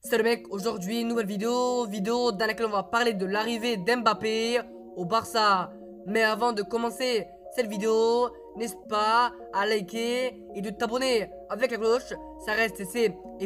Salut mec, aujourd'hui nouvelle vidéo dans laquelle on va parler de l'arrivée d'Mbappé au Barça. Mais avant de commencer cette vidéo, n'hésite pas à liker et de t'abonner avec la cloche. Ça reste et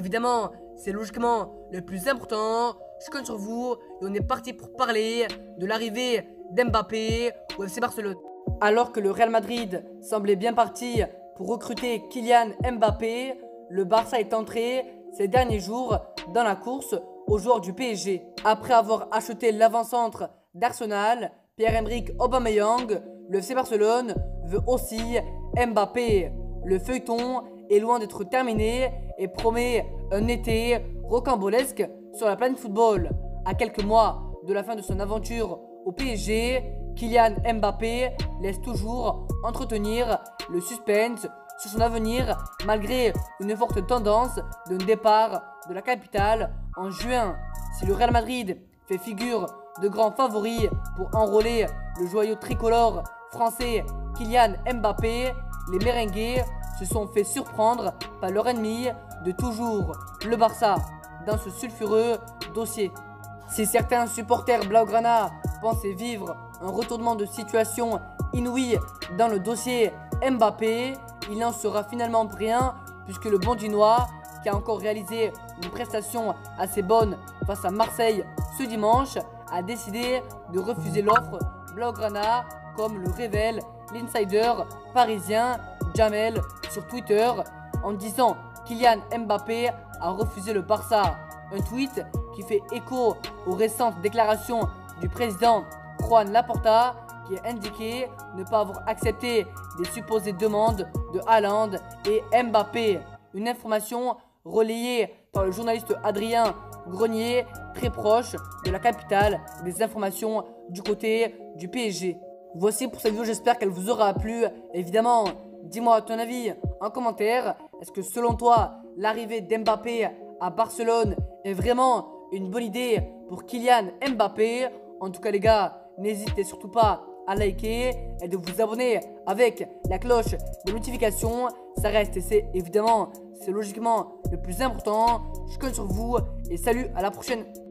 c'est logiquement le plus important. Je compte sur vous et on est parti pour parler de l'arrivée d'Mbappé au FC Barcelone. Alors que le Real Madrid semblait bien parti pour recruter Kylian Mbappé, le Barça est entré ces derniers jours dans la course aux joueurs du PSG. Après avoir acheté l'avant-centre d'Arsenal, Pierre-Emerick Aubameyang, le FC Barcelone veut aussi Mbappé. Le feuilleton est loin d'être terminé et promet un été rocambolesque sur la planète football. À quelques mois de la fin de son aventure au PSG, Kylian Mbappé laisse toujours entretenir le suspense sur son avenir malgré une forte tendance d'un départ de la capitale en juin. Si le Real Madrid fait figure de grand favori pour enrôler le joyau tricolore français Kylian Mbappé, les merengues se sont fait surprendre par leur ennemi de toujours, le Barça, dans ce sulfureux dossier. Si certains supporters blaugrana pensaient vivre un retournement de situation inouï dans le dossier Mbappé, il n'en sera finalement rien puisque le Bondinois, qui a encore réalisé une prestation assez bonne face à Marseille ce dimanche, a décidé de refuser l'offre blaugrana, comme le révèle l'insider parisien Jamel sur Twitter, en disant Kylian Mbappé a refusé le Barça. Un tweet qui fait écho aux récentes déclarations du président Juan Laporta, qui a indiqué ne pas avoir accepté des supposées demandes de Haaland et Mbappé. Une information relayée par le journaliste Adrien Grenier, très proche de la capitale des informations du côté du PSG. Voici pour cette vidéo, j'espère qu'elle vous aura plu. Évidemment, dis-moi ton avis en commentaire. Est-ce que selon toi, l'arrivée d'Mbappé à Barcelone est vraiment une bonne idée pour Kylian Mbappé? En tout cas les gars, n'hésitez surtout pas à liker et de vous abonner avec la cloche de notification. Ça reste et c'est logiquement le plus important. Je compte sur vous et salut, à la prochaine.